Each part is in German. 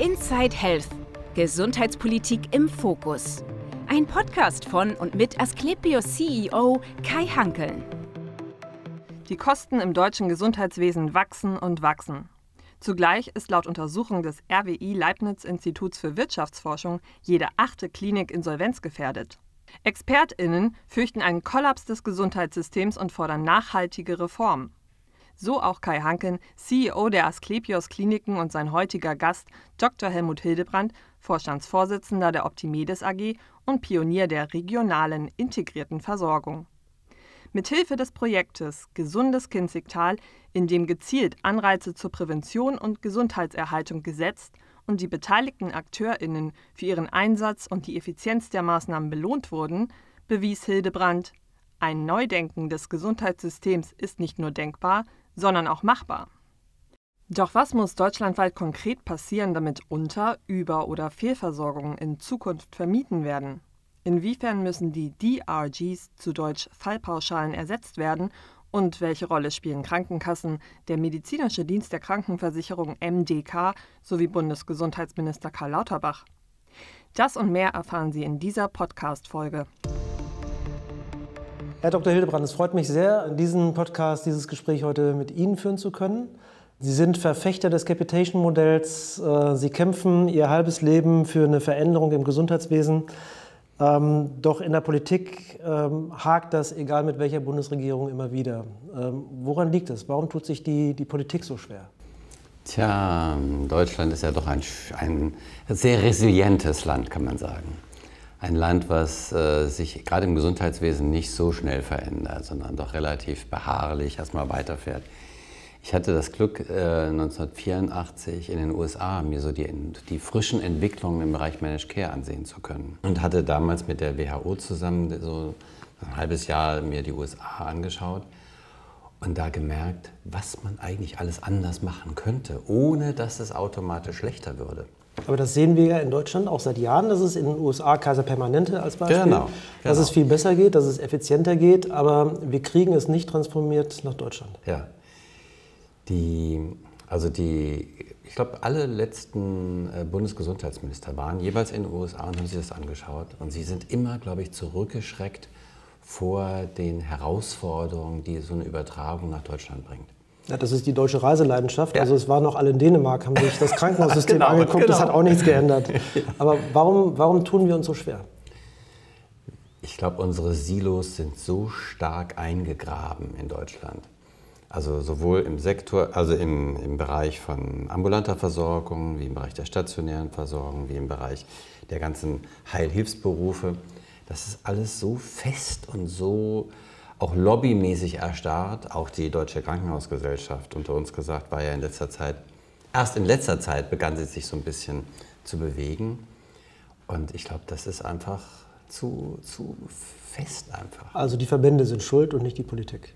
Inside Health – Gesundheitspolitik im Fokus. Ein Podcast von und mit Asklepios CEO Kai Hankeln. Die Kosten im deutschen Gesundheitswesen wachsen und wachsen. Zugleich ist laut Untersuchung des RWI Leibniz-Instituts für Wirtschaftsforschung jede 8. Klinik insolvenzgefährdet. ExpertInnen fürchten einen Kollaps des Gesundheitssystems und fordern nachhaltige Reformen. So auch Kai Hankeln, CEO der Asklepios Kliniken und sein heutiger Gast Dr. Helmut Hildebrandt, Vorstandsvorsitzender der Optimedes AG und Pionier der regionalen integrierten Versorgung. Mithilfe des Projektes Gesundes Kinzigtal, in dem gezielt Anreize zur Prävention und Gesundheitserhaltung gesetzt und die beteiligten AkteurInnen für ihren Einsatz und die Effizienz der Maßnahmen belohnt wurden, bewies Hildebrandt, ein Neudenken des Gesundheitssystems ist nicht nur denkbar, sondern auch machbar. Doch was muss deutschlandweit konkret passieren, damit Unter-, Über- oder Fehlversorgungen in Zukunft vermieden werden? Inwiefern müssen die DRGs, zu Deutsch Fallpauschalen, ersetzt werden? Und welche Rolle spielen Krankenkassen, der medizinische Dienst der Krankenversicherung MDK sowie Bundesgesundheitsminister Karl Lauterbach? Das und mehr erfahren Sie in dieser Podcast-Folge. Herr Dr. Hildebrandt, es freut mich sehr, diesen Podcast, dieses Gespräch heute mit Ihnen führen zu können. Sie sind Verfechter des Capitation-Modells. Sie kämpfen Ihr halbes Leben für eine Veränderung im Gesundheitswesen. Doch in der Politik hakt das, egal mit welcher Bundesregierung, immer wieder. Woran liegt es? Warum tut sich die Politik so schwer? Tja, Deutschland ist ja doch ein sehr resilientes Land, kann man sagen. Ein Land, was sich gerade im Gesundheitswesen nicht so schnell verändert, sondern doch relativ beharrlich erstmal weiterfährt. Ich hatte das Glück, 1984 in den USA mir so die frischen Entwicklungen im Bereich Managed Care ansehen zu können. Und hatte damals mit der WHO zusammen so ein halbes Jahr mir die USA angeschaut und da gemerkt, was man eigentlich alles anders machen könnte, ohne dass es automatisch schlechter würde. Aber das sehen wir ja in Deutschland auch seit Jahren, dass es in den USA Kaiser Permanente als Beispiel, genau. Dass es viel besser geht, dass es effizienter geht, aber wir kriegen es nicht transformiert nach Deutschland. Ja, ich glaube, alle letzten Bundesgesundheitsminister waren jeweils in den USA und haben sich das angeschaut. Und sie sind immer, glaube ich, zurückgeschreckt vor den Herausforderungen, die so eine Übertragung nach Deutschland bringt. Ja, das ist die deutsche Reiseleidenschaft. Ja. Also es waren noch alle in Dänemark, haben sich das Krankenhaussystem angeguckt, das hat auch nichts geändert. Aber warum tun wir uns so schwer? Ich glaube, unsere Silos sind so stark eingegraben in Deutschland. Also sowohl im Sektor, also im Bereich von ambulanter Versorgung, wie im Bereich der stationären Versorgung, wie im Bereich der ganzen Heilhilfsberufe. Das ist alles so fest und so auch lobbymäßig erstarrt. Auch die Deutsche Krankenhausgesellschaft, unter uns gesagt, war ja erst in letzter Zeit begann sie sich so ein bisschen zu bewegen. Und ich glaube, das ist einfach zu fest einfach. Also die Verbände sind schuld und nicht die Politik?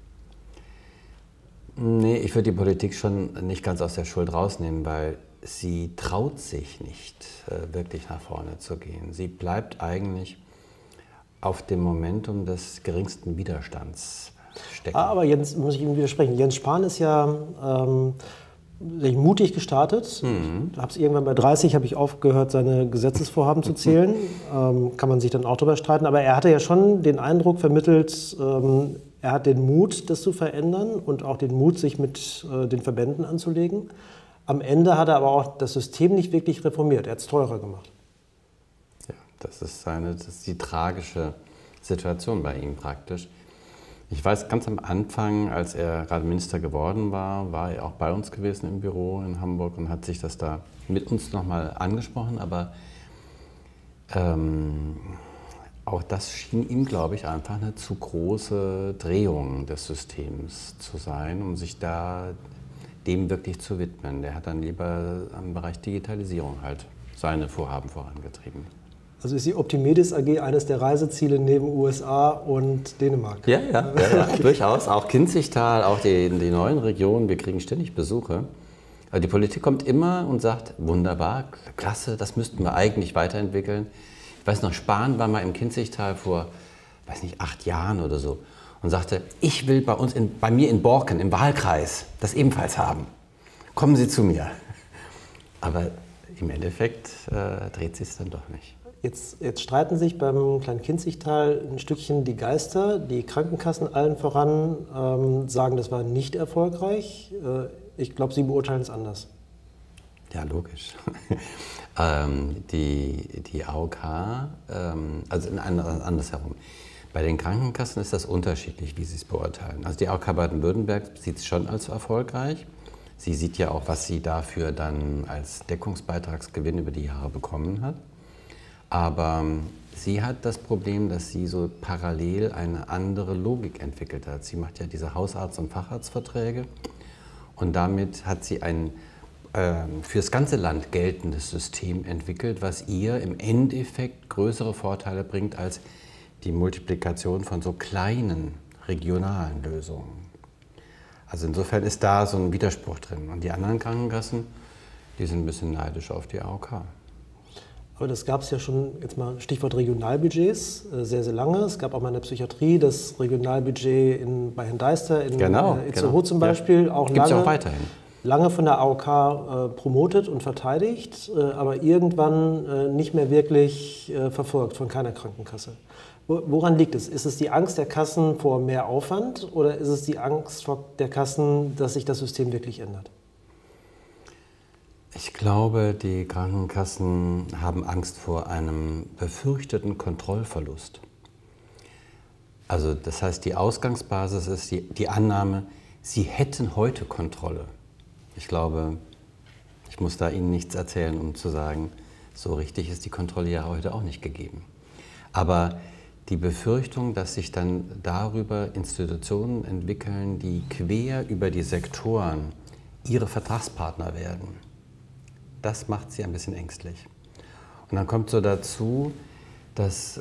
Nee, ich würde die Politik schon nicht ganz aus der Schuld rausnehmen, weil sie traut sich nicht, wirklich nach vorne zu gehen. Sie bleibt eigentlich auf dem Momentum des geringsten Widerstands stecken. Aber Jens, muss ich Ihnen widersprechen, Jens Spahn ist ja sehr mutig gestartet. Irgendwann bei 30 habe ich aufgehört, seine Gesetzesvorhaben zu zählen. Kann man sich dann auch darüber streiten. Aber er hatte ja schon den Eindruck vermittelt, er hat den Mut, das zu verändern und auch den Mut, sich mit den Verbänden anzulegen. Am Ende hat er aber auch das System nicht wirklich reformiert. Er hat es teurer gemacht. Ja, das ist die tragische Situation bei ihm praktisch. Ich weiß, ganz am Anfang, als er gerade Minister geworden war, war er auch bei uns gewesen im Büro in Hamburg und hat sich das da mit uns nochmal angesprochen. Aber auch das schien ihm, glaube ich, einfach eine zu große Drehung des Systems zu sein, um sich da dem wirklich zu widmen. Der hat dann lieber im Bereich Digitalisierung halt seine Vorhaben vorangetrieben. Also ist die Optimedes AG eines der Reiseziele neben USA und Dänemark? Ja, durchaus. Auch Kinzigtal, auch die neuen Regionen, wir kriegen ständig Besuche. Aber die Politik kommt immer und sagt, wunderbar, klasse, das müssten wir eigentlich weiterentwickeln. Ich weiß noch, Spahn war mal im Kinzigtal vor, 8 Jahren oder so und sagte, ich will bei mir in Borken, im Wahlkreis, das ebenfalls haben. Kommen Sie zu mir. Aber im Endeffekt dreht sich es dann doch nicht. Jetzt streiten sich beim Kleinkinzigtal ein Stückchen die Geister. Die Krankenkassen allen voran sagen, das war nicht erfolgreich. Ich glaube, Sie beurteilen es anders. Ja, logisch. Die AOK, also andersherum. Bei den Krankenkassen ist das unterschiedlich, wie sie es beurteilen. Also die AOK Baden-Württemberg sieht es schon als erfolgreich. Sie sieht ja auch, was sie dafür dann als Deckungsbeitragsgewinn über die Jahre bekommen hat. Aber sie hat das Problem, dass sie so parallel eine andere Logik entwickelt hat. Sie macht ja diese Hausarzt- und Facharztverträge und damit hat sie ein für das ganze Land geltendes System entwickelt, was ihr im Endeffekt größere Vorteile bringt als die Multiplikation von so kleinen regionalen Lösungen. Also insofern ist da so ein Widerspruch drin. Und die anderen Krankenkassen, die sind ein bisschen neidisch auf die AOK. Aber das gab es ja schon, jetzt mal Stichwort Regionalbudgets, sehr, sehr lange. Es gab auch mal in der Psychiatrie das Regionalbudget bei Herrn Deister in Itzehoe zum Beispiel. Ja. Gibt es auch weiterhin. Lange von der AOK promotet und verteidigt, aber irgendwann nicht mehr wirklich verfolgt von keiner Krankenkasse. Woran liegt es? Ist es die Angst der Kassen vor mehr Aufwand oder ist es die Angst der Kassen, dass sich das System wirklich ändert? Ich glaube, die Krankenkassen haben Angst vor einem befürchteten Kontrollverlust. Also das heißt, die Ausgangsbasis ist die Annahme, sie hätten heute Kontrolle. Ich glaube, ich muss da Ihnen nichts erzählen, um zu sagen, so richtig ist die Kontrolle ja heute auch nicht gegeben. Aber die Befürchtung, dass sich dann darüber Institutionen entwickeln, die quer über die Sektoren ihre Vertragspartner werden, das macht sie ein bisschen ängstlich. Und dann kommt so dazu, dass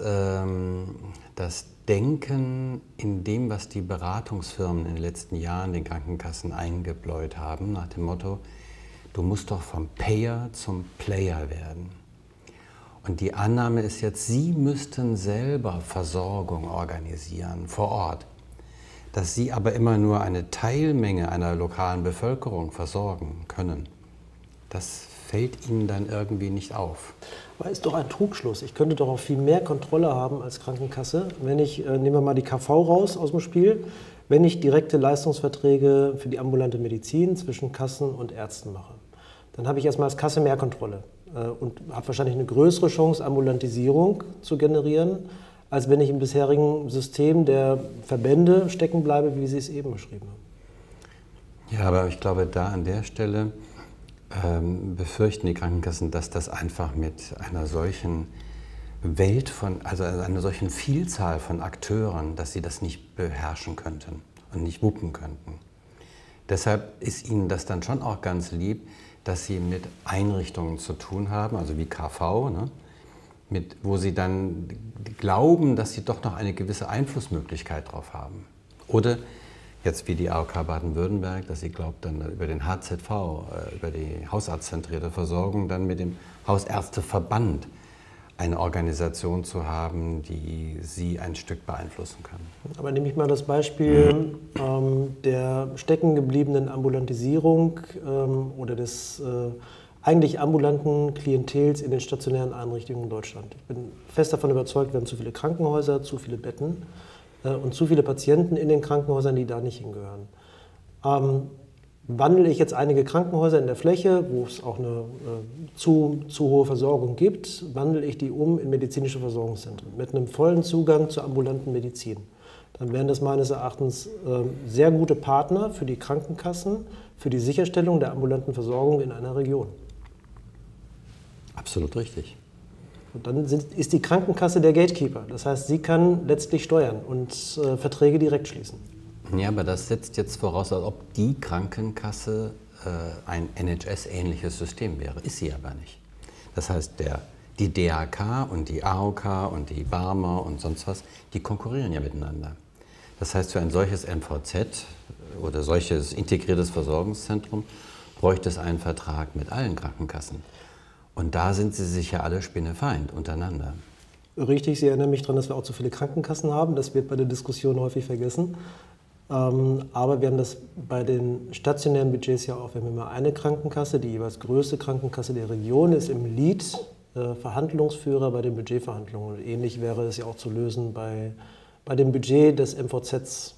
das Denken in dem, was die Beratungsfirmen in den letzten Jahren den Krankenkassen eingebläut haben, nach dem Motto, du musst doch vom Payer zum Player werden. Und die Annahme ist jetzt, sie müssten selber Versorgung organisieren vor Ort. Dass sie aber immer nur eine Teilmenge einer lokalen Bevölkerung versorgen können, das fällt ihnen dann irgendwie nicht auf. Aber ist doch ein Trugschluss. Ich könnte doch auch viel mehr Kontrolle haben als Krankenkasse, wenn ich, nehmen wir mal die KV raus aus dem Spiel, wenn ich direkte Leistungsverträge für die ambulante Medizin zwischen Kassen und Ärzten mache. Dann habe ich erstmal als Kasse mehr Kontrolle und habe wahrscheinlich eine größere Chance, Ambulantisierung zu generieren, als wenn ich im bisherigen System der Verbände stecken bleibe, wie Sie es eben beschrieben haben. Ja, aber ich glaube, da an der Stelle befürchten die Krankenkassen, dass das einfach mit einer solchen Welt also einer solchen Vielzahl von Akteuren, dass sie das nicht beherrschen könnten und nicht wuppen könnten. Deshalb ist ihnen das dann schon auch ganz lieb, dass sie mit Einrichtungen zu tun haben, also wie KV, ne, wo sie dann glauben, dass sie doch noch eine gewisse Einflussmöglichkeit drauf haben. Oder jetzt wie die AOK Baden-Württemberg, dass sie glaubt, dann über den HZV, über die hausarztzentrierte Versorgung, dann mit dem Hausärzteverband eine Organisation zu haben, die sie ein Stück beeinflussen kann. Aber nehme ich mal das Beispiel der steckengebliebenen Ambulantisierung oder des eigentlich ambulanten Klientels in den stationären Einrichtungen in Deutschland. Ich bin fest davon überzeugt, wir haben zu viele Krankenhäuser, zu viele Betten und zu viele Patienten in den Krankenhäusern, die da nicht hingehören. Wandle ich jetzt einige Krankenhäuser in der Fläche, wo es auch eine zu hohe Versorgung gibt, wandle ich die um in medizinische Versorgungszentren mit einem vollen Zugang zur ambulanten Medizin. Dann wären das meines Erachtens sehr gute Partner für die Krankenkassen, für die Sicherstellung der ambulanten Versorgung in einer Region. Absolut richtig. Und dann ist die Krankenkasse der Gatekeeper. Das heißt, sie kann letztlich steuern und Verträge direkt schließen. Ja, aber das setzt jetzt voraus, als ob die Krankenkasse ein NHS-ähnliches System wäre. Ist sie aber nicht. Das heißt, die DAK und die AOK und die Barmer und sonst was, die konkurrieren ja miteinander. Das heißt, für ein solches MVZ oder solches integriertes Versorgungszentrum bräuchte es einen Vertrag mit allen Krankenkassen. Und da sind sie sich ja alle spinnefeind untereinander. Richtig, Sie erinnern mich daran, dass wir auch zu viele Krankenkassen haben. Das wird bei der Diskussion häufig vergessen. Aber wir haben das bei den stationären Budgets ja auch. Wir haben immer eine Krankenkasse, die jeweils größte Krankenkasse der Region ist im Lead Verhandlungsführer bei den Budgetverhandlungen. Und ähnlich wäre es ja auch zu lösen bei dem Budget des MVZs.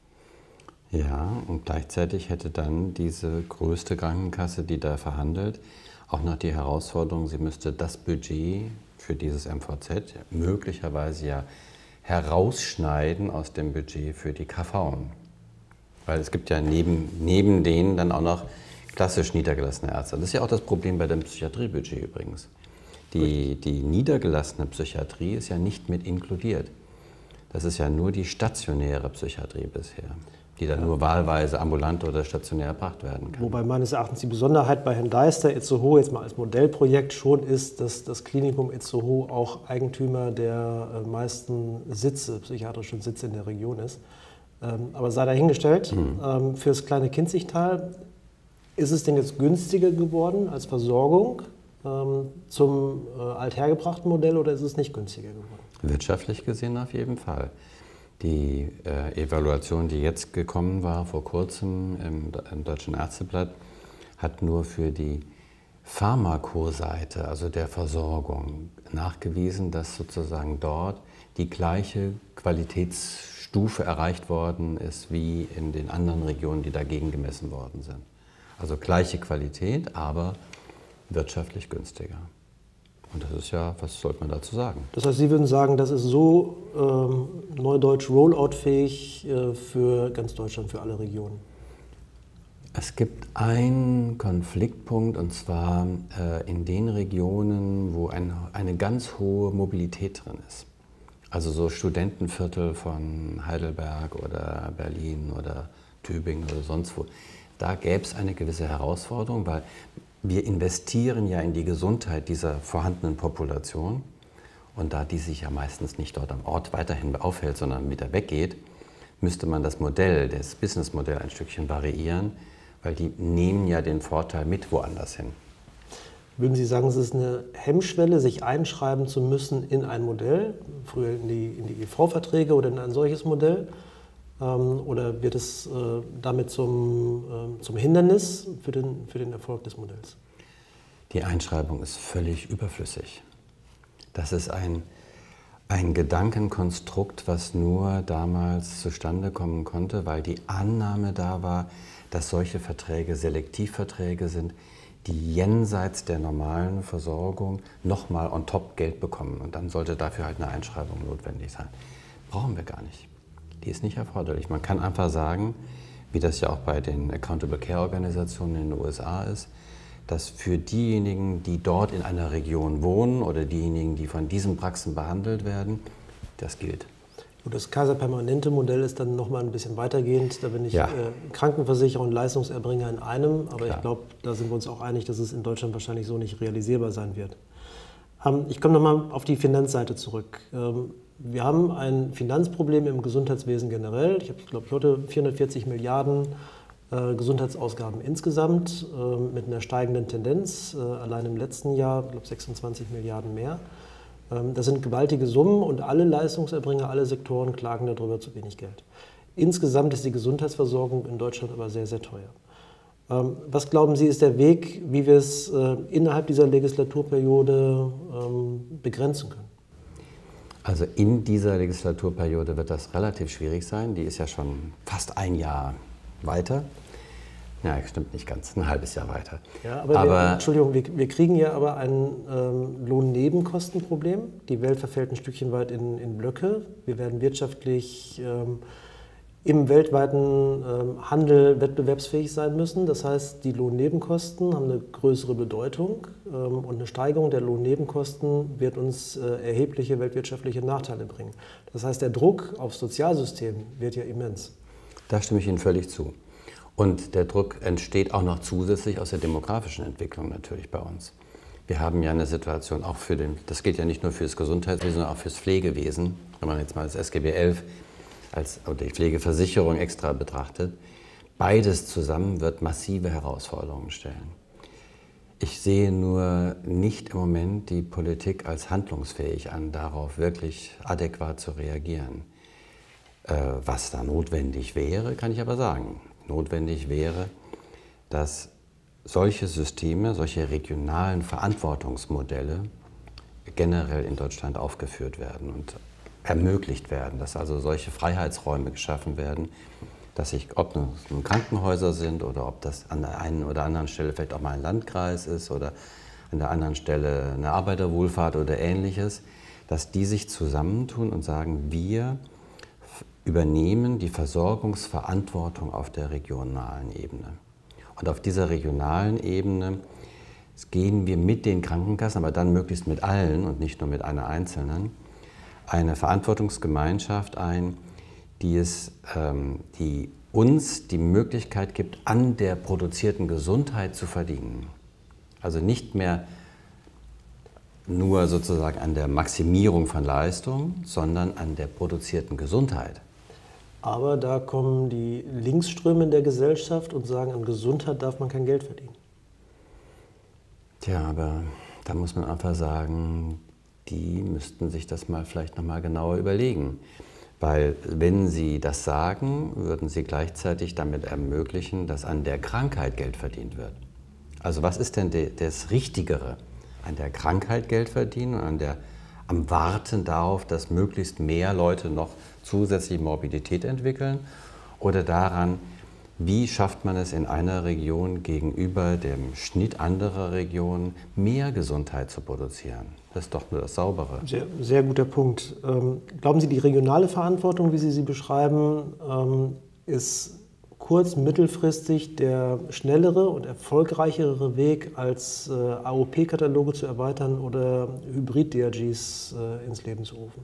Ja, und gleichzeitig hätte dann diese größte Krankenkasse, die da verhandelt, auch noch die Herausforderung, sie müsste das Budget für dieses MVZ möglicherweise ja herausschneiden aus dem Budget für die KV. Weil es gibt ja neben denen dann auch noch klassisch niedergelassene Ärzte. Das ist ja auch das Problem bei dem Psychiatriebudget übrigens. Die niedergelassene Psychiatrie ist ja nicht mit inkludiert. Das ist ja nur die stationäre Psychiatrie bisher, die dann nur wahlweise ambulant oder stationär erbracht werden kann. Wobei meines Erachtens die Besonderheit bei Herrn Deister Itzehoe jetzt mal als Modellprojekt schon ist, dass das Klinikum Itzehoe auch Eigentümer der meisten psychiatrischen Sitze in der Region ist. Aber sei dahingestellt, für das kleine Kinzigtal, ist es denn jetzt günstiger geworden als Versorgung zum althergebrachten Modell oder ist es nicht günstiger geworden? Wirtschaftlich gesehen auf jeden Fall. Die Evaluation, die jetzt gekommen war, vor kurzem im Deutschen Ärzteblatt, hat nur für die Pharmakoseite, also der Versorgung, nachgewiesen, dass sozusagen dort die gleiche Qualitätsstufe erreicht worden ist wie in den anderen Regionen, die dagegen gemessen worden sind. Also gleiche Qualität, aber wirtschaftlich günstiger. Und das ist ja, was sollte man dazu sagen? Das heißt, Sie würden sagen, das ist so neudeutsch rolloutfähig für ganz Deutschland, für alle Regionen? Es gibt einen Konfliktpunkt, und zwar in den Regionen, wo eine ganz hohe Mobilität drin ist. Also so Studentenviertel von Heidelberg oder Berlin oder Tübingen oder sonst wo. Da gäbe es eine gewisse Herausforderung, weil wir investieren ja in die Gesundheit dieser vorhandenen Population. Und da die sich ja meistens nicht dort am Ort weiterhin aufhält, sondern wieder weggeht, müsste man das Modell, das Businessmodell ein Stückchen variieren, weil die nehmen ja den Vorteil mit woanders hin. Würden Sie sagen, es ist eine Hemmschwelle, sich einschreiben zu müssen in ein Modell, früher in die EV-Verträge oder in ein solches Modell? Oder wird es damit zum Hindernis für den Erfolg des Modells? Die Einschreibung ist völlig überflüssig. Das ist ein Gedankenkonstrukt, was nur damals zustande kommen konnte, weil die Annahme da war, dass solche Verträge Selektivverträge sind, die jenseits der normalen Versorgung nochmal on top Geld bekommen. Und dann sollte dafür halt eine Einschreibung notwendig sein. Brauchen wir gar nicht. Die ist nicht erforderlich. Man kann einfach sagen, wie das ja auch bei den Accountable Care Organisationen in den USA ist, dass für diejenigen, die dort in einer Region wohnen oder diejenigen, die von diesen Praxen behandelt werden, das gilt. Und das Kaiser-Permanente Modell ist dann nochmal ein bisschen weitergehend. Da bin ich Krankenversicherer und Leistungserbringer in einem. Aber ich glaube, da sind wir uns auch einig, dass es in Deutschland wahrscheinlich so nicht realisierbar sein wird. Ich komme nochmal auf die Finanzseite zurück. Wir haben ein Finanzproblem im Gesundheitswesen generell. Ich habe, glaube ich, heute 440 Milliarden Gesundheitsausgaben insgesamt mit einer steigenden Tendenz. Allein im letzten Jahr, ich glaube, 26 Milliarden mehr. Das sind gewaltige Summen und alle Leistungserbringer, alle Sektoren klagen darüber zu wenig Geld. Insgesamt ist die Gesundheitsversorgung in Deutschland aber sehr, sehr teuer. Was glauben Sie, ist der Weg, wie wir es innerhalb dieser Legislaturperiode begrenzen können? Also in dieser Legislaturperiode wird das relativ schwierig sein. Die ist ja schon fast ein Jahr weiter. Ja, stimmt nicht ganz, ein halbes Jahr weiter. Ja, aber wir kriegen ja aber ein Lohnnebenkostenproblem. Die Welt verfällt ein Stückchen weit in Blöcke. Wir werden wirtschaftlich im weltweiten Handel wettbewerbsfähig sein müssen. Das heißt, die Lohnnebenkosten haben eine größere Bedeutung und eine Steigerung der Lohnnebenkosten wird uns erhebliche weltwirtschaftliche Nachteile bringen. Das heißt, der Druck aufs Sozialsystem wird ja immens. Da stimme ich Ihnen völlig zu. Und der Druck entsteht auch noch zusätzlich aus der demografischen Entwicklung natürlich bei uns. Wir haben ja eine Situation auch das gilt ja nicht nur für das Gesundheitswesen, sondern auch für das Pflegewesen, wenn man jetzt mal das SGB XI oder die Pflegeversicherung extra betrachtet. Beides zusammen wird massive Herausforderungen stellen. Ich sehe nur nicht im Moment die Politik als handlungsfähig an, darauf wirklich adäquat zu reagieren. Was da notwendig wäre, kann ich aber sagen. Notwendig wäre, dass solche Systeme, solche regionalen Verantwortungsmodelle generell in Deutschland aufgeführt werden und ermöglicht werden, dass also solche Freiheitsräume geschaffen werden, dass ob es nun Krankenhäuser sind oder ob das an der einen oder anderen Stelle vielleicht auch mal ein Landkreis ist oder an der anderen Stelle eine Arbeiterwohlfahrt oder Ähnliches, dass die sich zusammentun und sagen, wir übernehmen die Versorgungsverantwortung auf der regionalen Ebene. Und auf dieser regionalen Ebene gehen wir mit den Krankenkassen, aber dann möglichst mit allen und nicht nur mit einer einzelnen, eine Verantwortungsgemeinschaft ein, die uns die Möglichkeit gibt, an der produzierten Gesundheit zu verdienen. Also nicht mehr nur sozusagen an der Maximierung von Leistung, sondern an der produzierten Gesundheit. Aber da kommen die Linksströme in der Gesellschaft und sagen, an Gesundheit darf man kein Geld verdienen. Tja, aber da muss man einfach sagen, die müssten sich das mal vielleicht noch mal genauer überlegen. Weil wenn sie das sagen, würden sie gleichzeitig damit ermöglichen, dass an der Krankheit Geld verdient wird. Also was ist denn das Richtigere? An der Krankheit Geld verdienen und am Warten darauf, dass möglichst mehr Leute noch zusätzliche Morbidität entwickeln? Oder daran, wie schafft man es in einer Region gegenüber dem Schnitt anderer Regionen, mehr Gesundheit zu produzieren? Das ist doch nur das Saubere. Sehr, sehr guter Punkt. Glauben Sie, die regionale Verantwortung, wie Sie sie beschreiben, ist mittelfristig der schnellere und erfolgreichere Weg, als AOP-Kataloge zu erweitern oder Hybrid-DRGs ins Leben zu rufen?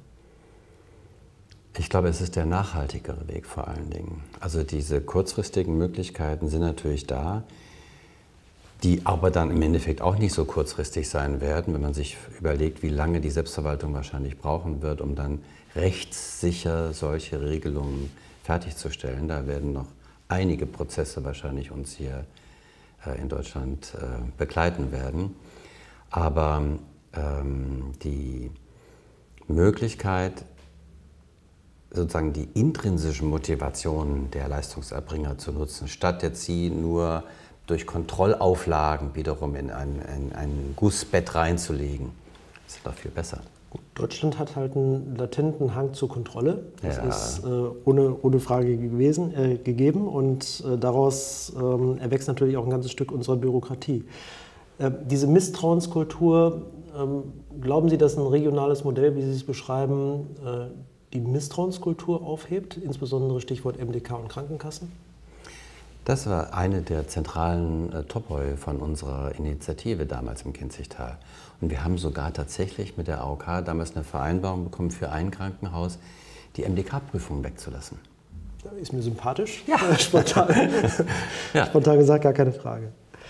Ich glaube, es ist der nachhaltigere Weg vor allen Dingen. Also diese kurzfristigen Möglichkeiten sind natürlich da, die aber dann im Endeffekt auch nicht so kurzfristig sein werden, wenn man sich überlegt, wie lange die Selbstverwaltung wahrscheinlich brauchen wird, um dann rechtssicher solche Regelungen fertigzustellen. Da werden noch einige Prozesse wahrscheinlich uns hier in Deutschland begleiten werden. Aber die Möglichkeit, sozusagen die intrinsischen Motivationen der Leistungserbringer zu nutzen, statt jetzt sie nur durch Kontrollauflagen wiederum in ein Gussbett reinzulegen, ist doch viel besser. Deutschland hat halt einen latenten Hang zur Kontrolle. Das Ja. ist ohne Frage gegeben und daraus erwächst natürlich auch ein ganzes Stück unserer Bürokratie. Diese Misstrauenskultur, glauben Sie, dass ein regionales Modell, wie Sie es beschreiben, die Misstrauenskultur aufhebt, insbesondere Stichwort MDK und Krankenkassen? Das war eine der zentralen Topoi von unserer Initiative damals im Kinzigtal. Und wir haben sogar tatsächlich mit der AOK damals eine Vereinbarung bekommen, für ein Krankenhaus die MDK-Prüfung wegzulassen. Ist mir sympathisch, spontan gesagt, gar keine Frage.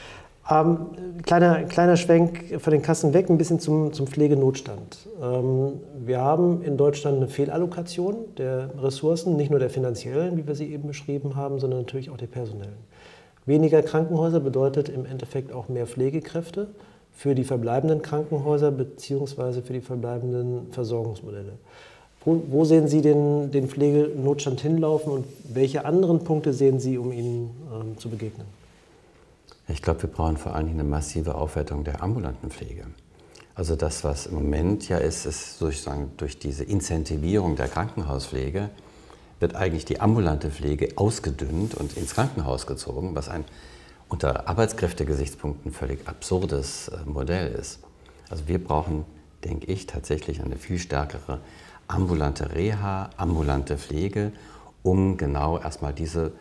Kleiner Schwenk von den Kassen weg, ein bisschen zum Pflegenotstand. Wir haben in Deutschland eine Fehlallokation der Ressourcen, nicht nur der finanziellen, wie wir sie eben beschrieben haben, sondern natürlich auch der personellen. Weniger Krankenhäuser bedeutet im Endeffekt auch mehr Pflegekräfte für die verbleibenden Krankenhäuser bzw. für die verbleibenden Versorgungsmodelle. Wo sehen Sie den Pflegenotstand hinlaufen und welche anderen Punkte sehen Sie, um ihnen zu begegnen? Ich glaube, wir brauchen vor allen Dingen eine massive Aufwertung der ambulanten Pflege. Also das, was im Moment ja ist sozusagen durch diese Incentivierung der Krankenhauspflege, wird eigentlich die ambulante Pflege ausgedünnt und ins Krankenhaus gezogen, was ein unter Arbeitskräftegesichtspunkten völlig absurdes Modell ist. Also wir brauchen, denke ich, tatsächlich eine viel stärkere ambulante Reha, ambulante Pflege, um genau erstmal diese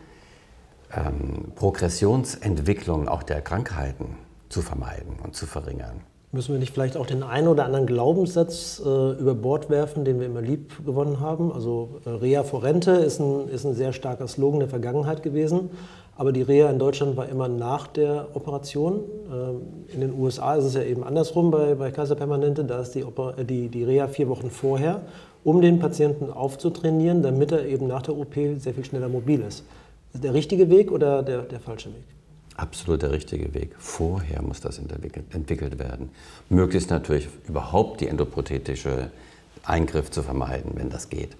Progressionsentwicklung auch der Krankheiten zu vermeiden und zu verringern. Müssen wir nicht vielleicht auch den einen oder anderen Glaubenssatz über Bord werfen, den wir immer lieb gewonnen haben? Also Reha vor Rente ist ein sehr starker Slogan der Vergangenheit gewesen, aber die Reha in Deutschland war immer nach der Operation. In den USA ist es ja eben andersrum bei Kaiser Permanente, da ist die Reha 4 Wochen vorher, um den Patienten aufzutrainieren, damit er eben nach der OP sehr viel schneller mobil ist. Der richtige Weg oder der falsche Weg? Absolut der richtige Weg. Vorher muss das entwickelt werden. Möglichst natürlich überhaupt die endoprothetische Eingriff zu vermeiden, wenn das geht.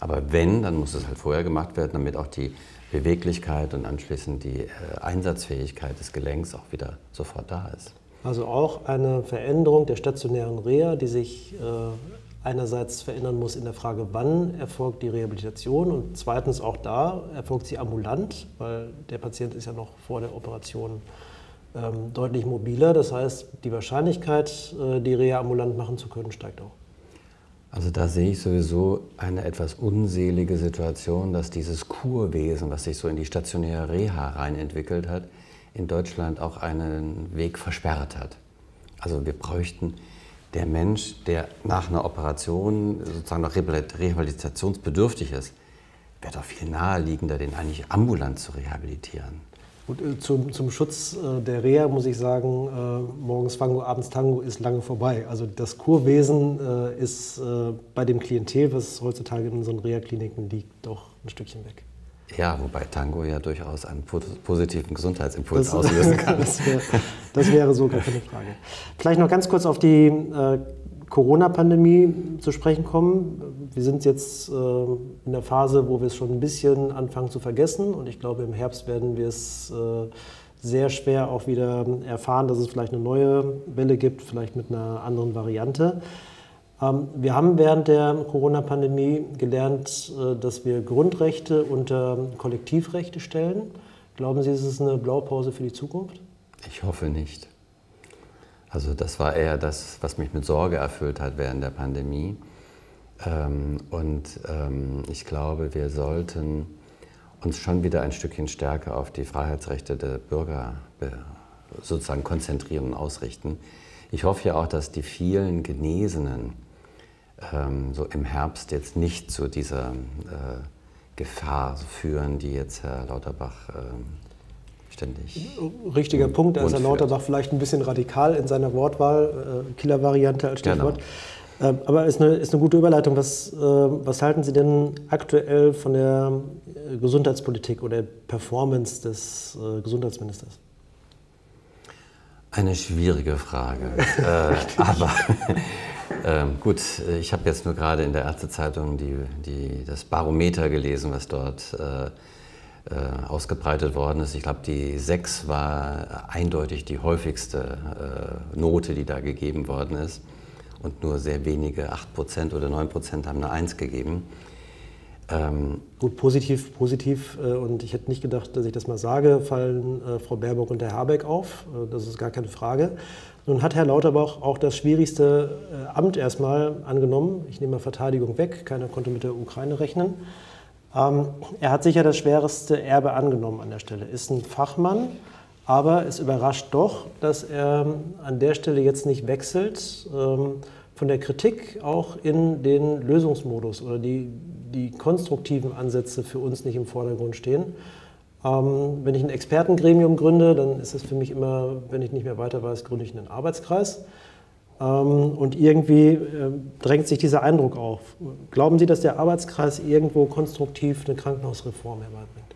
Aber wenn, dann muss es halt vorher gemacht werden, damit auch die Beweglichkeit und anschließend die Einsatzfähigkeit des Gelenks auch wieder sofort da ist. Also auch eine Veränderung der stationären Reha, die sich einerseits verändern muss in der Frage, wann erfolgt die Rehabilitation und zweitens auch da erfolgt sie ambulant, weil der Patient ist ja noch vor der Operation deutlich mobiler. Das heißt, die Wahrscheinlichkeit, die Reha ambulant machen zu können, steigt auch. Also da sehe ich sowieso eine etwas unselige Situation, dass dieses Kurwesen, was sich so in die stationäre Reha rein entwickelt hat, in Deutschland auch einen Weg versperrt hat. Also wir bräuchten der Mensch, der nach einer Operation sozusagen noch rehabilitationsbedürftig ist, wäre doch viel naheliegender, den eigentlich ambulant zu rehabilitieren. Gut, zum Schutz der Reha muss ich sagen, morgens Fango, abends Tango ist lange vorbei. Also das Kurwesen ist bei dem Klientel, was heutzutage in unseren Reha-Kliniken liegt, doch ein Stückchen weg. Ja, wobei Tango ja durchaus einen positiven Gesundheitsimpuls auslösen kann. Das wäre so gar keine Frage. Vielleicht noch ganz kurz auf die Corona-Pandemie zu sprechen kommen. Wir sind jetzt in der Phase, wo wir es schon ein bisschen anfangen zu vergessen. Und ich glaube, im Herbst werden wir es sehr schwer auch wieder erfahren, dass es vielleicht eine neue Welle gibt, vielleicht mit einer anderen Variante. Wir haben während der Corona-Pandemie gelernt, dass wir Grundrechte unter Kollektivrechte stellen. Glauben Sie, ist es eine Blaupause für die Zukunft? Ich hoffe nicht. Also das war eher das, was mich mit Sorge erfüllt hat während der Pandemie. Ich glaube, wir sollten uns schon wieder ein Stückchen stärker auf die Freiheitsrechte der Bürger sozusagen konzentrieren und ausrichten. Ich hoffe ja auch, dass die vielen Genesenen so im Herbst jetzt nicht zu dieser Gefahr führen, die jetzt Herr Lauterbach ständig. Richtiger Punkt, da ist Herr Lauterbach vielleicht ein bisschen radikal in seiner Wortwahl, Killer-Variante als Stichwort. Genau. Aber ist eine gute Überleitung. Was halten Sie denn aktuell von der Gesundheitspolitik oder der Performance des Gesundheitsministers? Eine schwierige Frage. Aber gut, ich habe jetzt nur gerade in der Ärztezeitung das Barometer gelesen, was dort ausgebreitet worden ist. Ich glaube, die 6 war eindeutig die häufigste Note, die da gegeben worden ist. Und nur sehr wenige, 8% oder 9% haben eine 1 gegeben. Gut, positiv. Und ich hätte nicht gedacht, dass ich das mal sage, fallen Frau Baerbock und Herr Habeck auf. Das ist gar keine Frage. Nun hat Herr Lauterbach auch das schwierigste Amt erstmal angenommen. Ich nehme mal Verteidigung weg. Keiner konnte mit der Ukraine rechnen. Er hat sicher das schwerste Erbe angenommen an der Stelle. Ist ein Fachmann, aber es überrascht doch, dass er an der Stelle jetzt nicht wechselt von der Kritik auch in den Lösungsmodus oder die konstruktiven Ansätze für uns nicht im Vordergrund stehen. Wenn ich ein Expertengremium gründe, dann ist es für mich immer, wenn ich nicht mehr weiter weiß, gründe ich einen Arbeitskreis. Und irgendwie drängt sich dieser Eindruck auf. Glauben Sie, dass der Arbeitskreis irgendwo konstruktiv eine Krankenhausreform herbeibringt?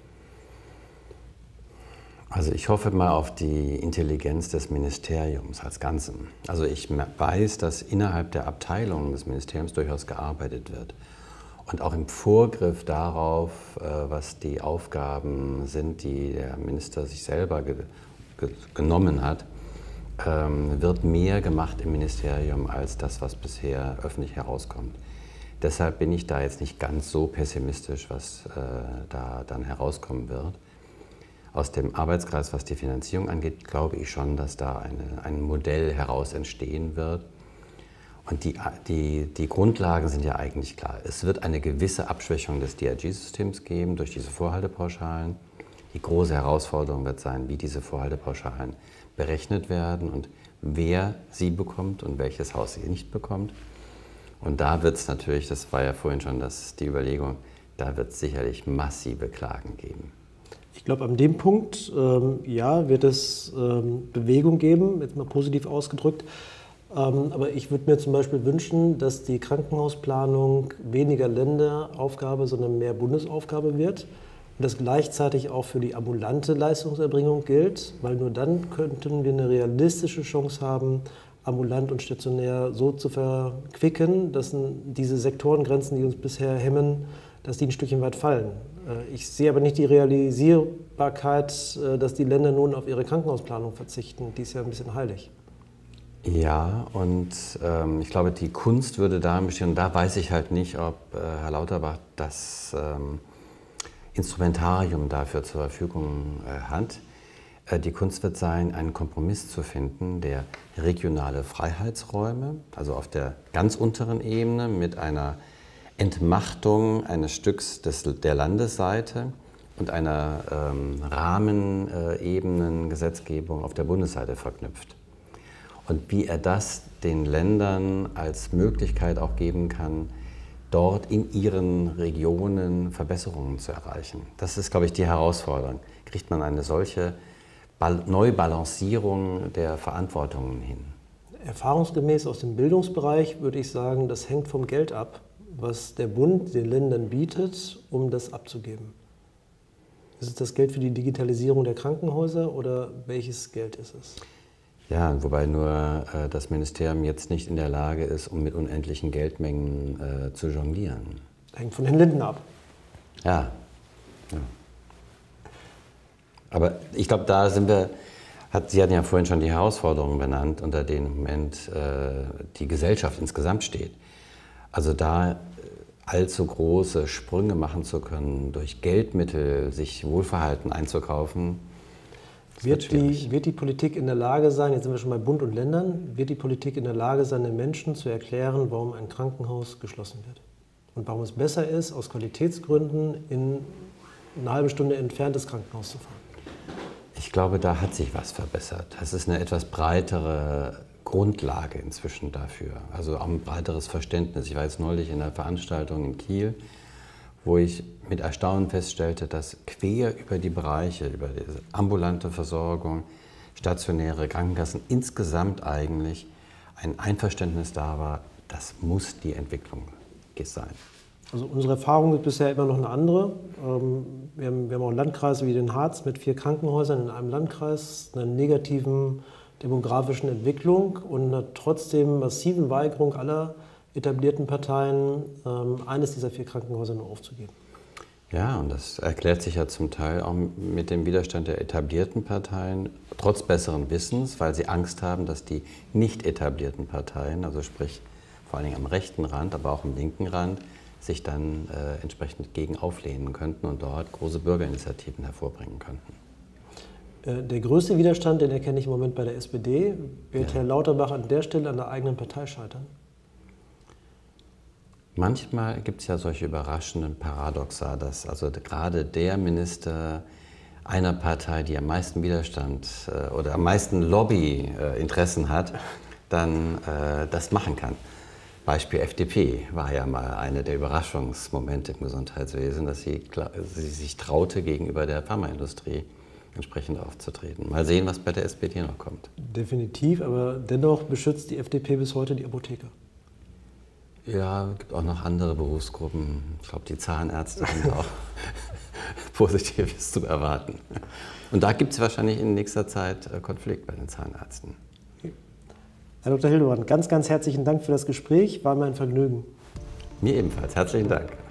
Also ich hoffe mal auf die Intelligenz des Ministeriums als Ganzem. Also ich weiß, dass innerhalb der Abteilungen des Ministeriums durchaus gearbeitet wird. Und auch im Vorgriff darauf, was die Aufgaben sind, die der Minister sich selber genommen hat, wird mehr gemacht im Ministerium als das, was bisher öffentlich herauskommt. Deshalb bin ich da jetzt nicht ganz so pessimistisch, was da dann herauskommen wird. Aus dem Arbeitskreis, was die Finanzierung angeht, glaube ich schon, dass da ein Modell heraus entstehen wird. Und die Grundlagen sind ja eigentlich klar. Es wird eine gewisse Abschwächung des DRG-Systems geben durch diese Vorhaltepauschalen. Die große Herausforderung wird sein, wie diese Vorhaltepauschalen berechnet werden und wer sie bekommt und welches Haus sie nicht bekommt. Und da wird es natürlich, das war ja vorhin schon die Überlegung, da wird es sicherlich massive Klagen geben. Ich glaube, an dem Punkt, wird es Bewegung geben, jetzt mal positiv ausgedrückt. Aber ich würde mir zum Beispiel wünschen, dass die Krankenhausplanung weniger Länderaufgabe, sondern mehr Bundesaufgabe wird. Und das gleichzeitig auch für die ambulante Leistungserbringung gilt, weil nur dann könnten wir eine realistische Chance haben, ambulant und stationär so zu verquicken, dass diese Sektorengrenzen, die uns bisher hemmen, dass die ein Stückchen weit fallen. Ich sehe aber nicht die Realisierbarkeit, dass die Länder nun auf ihre Krankenhausplanung verzichten. Die ist ja ein bisschen heilig. Ja, und ich glaube, die Kunst würde darin bestehen, und da weiß ich halt nicht, ob Herr Lauterbach das Instrumentarium dafür zur Verfügung hat. Die Kunst wird sein, einen Kompromiss zu finden, der regionale Freiheitsräume, also auf der ganz unteren Ebene mit einer Entmachtung eines Stücks der Landesseite und einer Rahmenebenen-Gesetzgebung auf der Bundesseite verknüpft. Und wie er das den Ländern als Möglichkeit auch geben kann, dort in ihren Regionen Verbesserungen zu erreichen. Das ist, glaube ich, die Herausforderung. Kriegt man eine solche Neubalancierung der Verantwortungen hin? Erfahrungsgemäß aus dem Bildungsbereich würde ich sagen, das hängt vom Geld ab, was der Bund den Ländern bietet, um das abzugeben. Ist es das Geld für die Digitalisierung der Krankenhäuser oder welches Geld ist es? Ja, wobei nur das Ministerium jetzt nicht in der Lage ist, um mit unendlichen Geldmengen zu jonglieren. Hängt von den Ländern ab. Ja. Aber ich glaube, da sind wir, Sie hatten ja vorhin schon die Herausforderungen benannt, unter denen im Moment die Gesellschaft insgesamt steht. Also da allzu große Sprünge machen zu können, durch Geldmittel sich Wohlverhalten einzukaufen, wird die Politik in der Lage sein, jetzt sind wir schon bei Bund und Ländern, wird die Politik in der Lage sein, den Menschen zu erklären, warum ein Krankenhaus geschlossen wird? Und warum es besser ist, aus Qualitätsgründen in eine halbe Stunde entferntes Krankenhaus zu fahren? Ich glaube, da hat sich was verbessert. Es ist eine etwas breitere Grundlage inzwischen dafür, also auch ein breiteres Verständnis. Ich war jetzt neulich in einer Veranstaltung in Kiel, wo ich mit Erstaunen feststellte, dass quer über die Bereiche, über die ambulante Versorgung, stationäre Krankenkassen, insgesamt eigentlich ein Einverständnis da war, das muss die Entwicklung sein. Also unsere Erfahrung ist bisher immer noch eine andere. Wir haben auch Landkreise wie den Harz mit 4 Krankenhäusern in einem Landkreis, einer negativen demografischen Entwicklung und einer trotzdem massiven Weigerung aller etablierten Parteien, eines dieser 4 Krankenhäuser nur aufzugeben. Ja, und das erklärt sich ja zum Teil auch mit dem Widerstand der etablierten Parteien, trotz besseren Wissens, weil sie Angst haben, dass die nicht etablierten Parteien, also sprich vor allen Dingen am rechten Rand, aber auch am linken Rand, sich dann entsprechend gegen auflehnen könnten und dort große Bürgerinitiativen hervorbringen könnten. Der größte Widerstand, den erkenne ich im Moment bei der SPD. Wird Herr Lauterbach an der Stelle an der eigenen Partei scheitern? Manchmal gibt es ja solche überraschenden Paradoxa, dass also gerade der Minister einer Partei, die am meisten Widerstand oder am meisten Lobbyinteressen hat, dann das machen kann. Beispiel FDP war ja mal eine der Überraschungsmomente im Gesundheitswesen, dass sie sich traute, gegenüber der Pharmaindustrie entsprechend aufzutreten. Mal sehen, was bei der SPD noch kommt. Definitiv, aber dennoch beschützt die FDP bis heute die Apotheker. Ja, es gibt auch noch andere Berufsgruppen. Ich glaube, die Zahnärzte sind auch Positives zu erwarten. Und da gibt es wahrscheinlich in nächster Zeit Konflikt bei den Zahnärzten. Herr Dr. Hildebrand, ganz, ganz herzlichen Dank für das Gespräch. War mir ein Vergnügen. Mir ebenfalls. Herzlichen Dank.